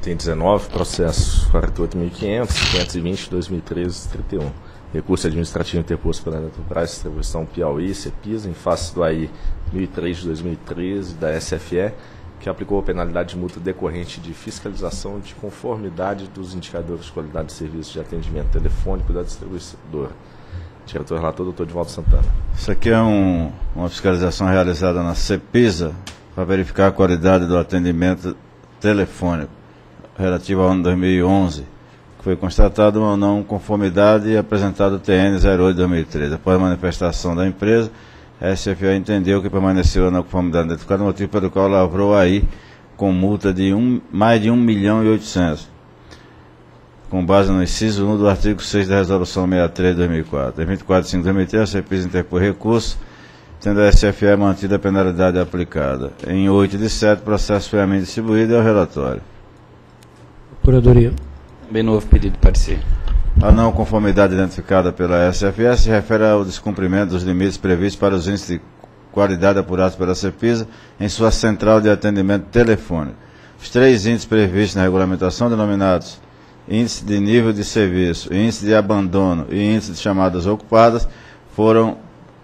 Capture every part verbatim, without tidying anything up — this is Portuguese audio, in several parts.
item dezenove, processo quarenta e oito mil e quinhentos, quinhentos e vinte, dois mil e treze, trinta e um. Recurso administrativo interposto pela Eletrobras, distribuição Piauí, CEPISA, em face do A I mil e três de dois mil e treze, da S F E, que aplicou a penalidade de multa decorrente de fiscalização de conformidade dos indicadores de qualidade de serviço de atendimento telefônico da distribuidora. Diretor relator, doutor Divaldo Santana. Isso aqui é um, uma fiscalização realizada na CEPISA para verificar a qualidade do atendimento telefônico relativo ao ano dois mil e onze, que foi constatado uma não conformidade e apresentado o T N zero oito de dois mil e treze. Após a manifestação da empresa, a S F A entendeu que permaneceu na conformidade identificada, motivo pelo qual lavrou aí com multa de um, mais de um milhão e oitocentos, com base no inciso um do artigo seis da Resolução sessenta e três de dois mil e quatro. Em vinte e quatro de cinco de dois mil e treze, a CEPISA interpôs recurso, tendo a S F A mantida a penalidade aplicada. Em oito de sete, o processo foi amém distribuído e ao relatório. Procuradoria. Bem novo pedido de parecer. A não conformidade identificada pela S F A se refere ao descumprimento dos limites previstos para os índices de qualidade apurados pela CEPISA em sua central de atendimento telefônico. Os três índices previstos na regulamentação, denominados índice de nível de serviço, índice de abandono e índice de chamadas ocupadas, foram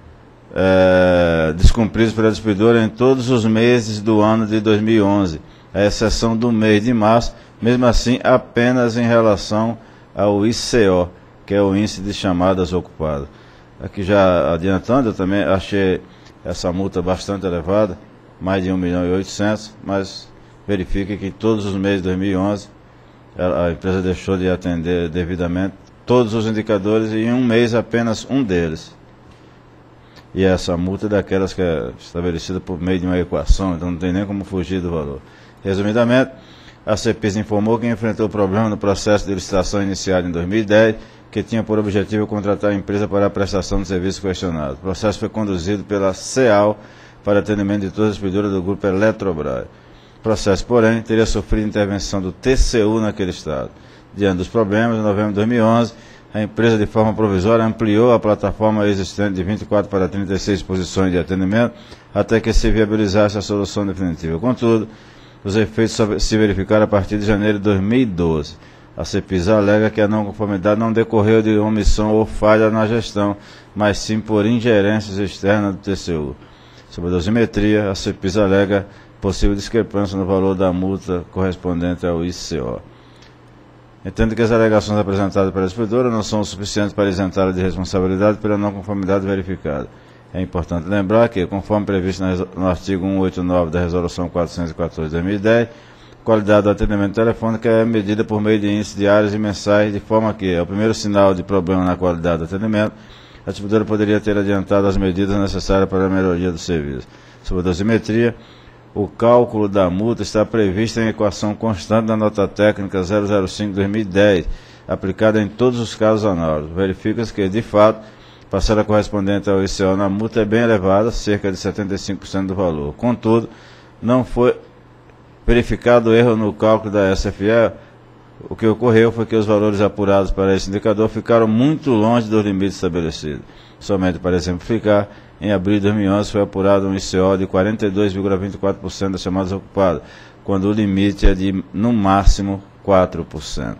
é, descumpridos pela distribuidora em todos os meses do ano de dois mil e onze, à exceção do mês de março, mesmo assim apenas em relação ao I C O, que é o índice de chamadas ocupadas. Aqui já adiantando, eu também achei essa multa bastante elevada, mais de um milhão e oitocentos, mas verifique que todos os meses de dois mil e onze a empresa deixou de atender devidamente todos os indicadores e em um mês apenas um deles. E essa multa é daquelas que é estabelecida por meio de uma equação, então não tem nem como fugir do valor. Resumidamente, a CEPISA informou que enfrentou o problema no processo de licitação iniciado em dois mil e dez, que tinha por objetivo contratar a empresa para a prestação de serviço questionado. O processo foi conduzido pela CEAL para atendimento de todas as distribuidoras do grupo Eletrobras. O processo, porém, teria sofrido intervenção do T C U naquele estado. Diante dos problemas, em novembro de dois mil e onze, a empresa, de forma provisória, ampliou a plataforma existente de vinte e quatro para trinta e seis posições de atendimento, até que se viabilizasse a solução definitiva. Contudo, os efeitos se verificaram a partir de janeiro de dois mil e doze. A CEPISA alega que a não conformidade não decorreu de omissão ou falha na gestão, mas sim por ingerências externas do T C U. Sobre a dosimetria, a CEPISA alega possível discrepância no valor da multa correspondente ao I C O. Entendo que as alegações apresentadas pela distribuidora não são suficientes para isentá-la de responsabilidade pela não conformidade verificada. É importante lembrar que, conforme previsto no artigo cento e oitenta e nove da Resolução quatrocentos e quatorze de dois mil e dez, a qualidade do atendimento telefônico é medida por meio de índices diários e mensais, de forma que, ao primeiro sinal de problema na qualidade do atendimento, a distribuidora poderia ter adiantado as medidas necessárias para a melhoria do serviço. Sobre a dosimetria, o cálculo da multa está previsto em equação constante da nota técnica zero zero cinco de dois mil e dez, aplicada em todos os casos análogos. Verifica-se que, de fato, a parcela correspondente ao I C O na multa é bem elevada, cerca de setenta e cinco por cento do valor. Contudo, não foi verificado erro no cálculo da S F A. O que ocorreu foi que os valores apurados para esse indicador ficaram muito longe dos limites estabelecidos. Somente para exemplificar, em abril de dois mil e onze foi apurado um I C O de quarenta e dois vírgula vinte e quatro por cento das chamadas ocupadas, quando o limite é de, no máximo, quatro por cento.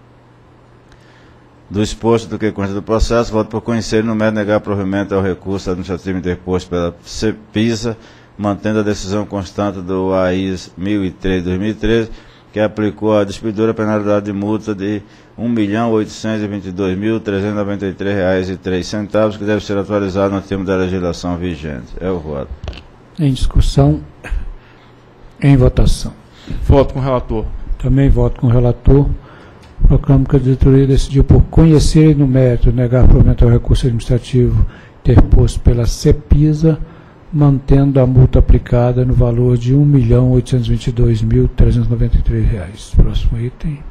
Do exposto do que consta do processo, voto por conhecer e no mérito negar provimento ao recurso administrativo interposto pela CEPISA, mantendo a decisão constante do A I mil e três de dois mil e treze, que aplicou à distribuidora a penalidade de multa de um milhão oitocentos e vinte e dois mil trezentos e noventa e três reais e três centavos, que deve ser atualizado no termo da legislação vigente. É o voto. Em discussão, em votação. Voto com o relator. Também voto com o relator. Proclamo que a diretoria decidiu por conhecer e no mérito negar provimento ao recurso administrativo interposto pela CEPISA, mantendo a multa aplicada no valor de um milhão oitocentos e vinte e dois mil trezentos e noventa e três reais. Próximo item.